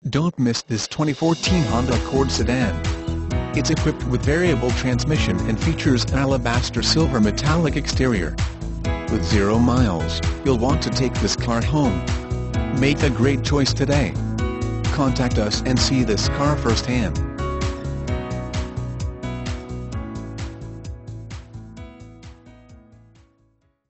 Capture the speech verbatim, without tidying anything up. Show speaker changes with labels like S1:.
S1: Don't miss this twenty fourteen Honda Accord sedan. It's equipped with variable transmission and features an alabaster silver metallic exterior. With zero miles, you'll want to take this car home. Make a great choice today. Contact us and see this car firsthand.